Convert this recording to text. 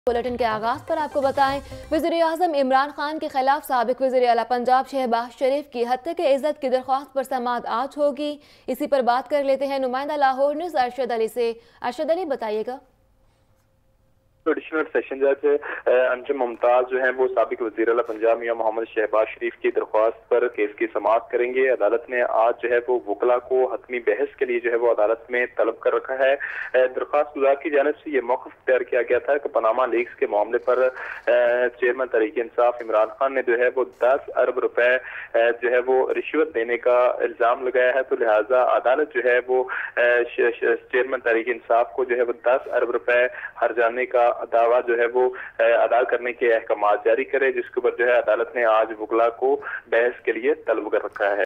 Bulletin के आगाज पर आपको बताएं, वज़ीर-ए-आज़म इमरान खान के खिलाफ साबिक वज़ीर आला पंजाब शहबाज शरीफ की हत्या के इज्जत की दरख्वास्त पर समाअत आज होगी। इसी पर बात कर लेते हैं नुमाइंदा लाहौर न्यूज़ अरशद अली से। अरशद अली, बताइएगा। एडिशनल सेशन जज अंजुम मुमताज जो है वो साबिक वज़ीर आला पंजाब मियां मोहम्मद शहबाज शरीफ की दरख्वास्त पर केस की समाअत करेंगे। अदालत ने आज जो है वो वकला को हतमी बहस के लिए जो है वो अदालत में तलब कर रखा है। दरख्वास्त गुजार की जानिब से ये मौक़िफ़ तैयार किया गया था कि पनामा लीक्स के मामले पर चेयरमैन तहरीक इंसाफ इमरान खान ने जो है वो 10 अरब रुपए जो है वो रिश्वत देने का इल्ज़ाम लगाया है। तो लिहाजा अदालत जो है वो चेयरमैन तहरीक इंसाफ को जो है वो 10 अरब रुपए हर जाने का दावा जो है वो अदा करने के अहकाम जारी करे, जिसके ऊपर जो है अदालत ने आज वकला को बहस के लिए तलब कर रखा है।